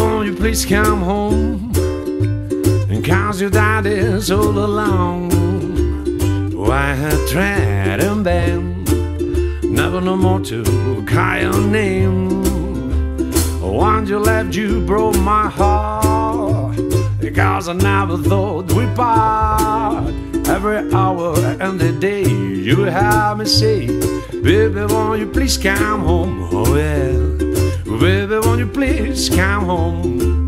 won't you please come home? And cause your daddy's all alone. Why I tried and bend, never no more to call your name. Once you left, you broke my heart, because I never thought we'd part. Every hour and the day you have me say, baby, won't you please come home? Oh yeah, baby, won't you please come home?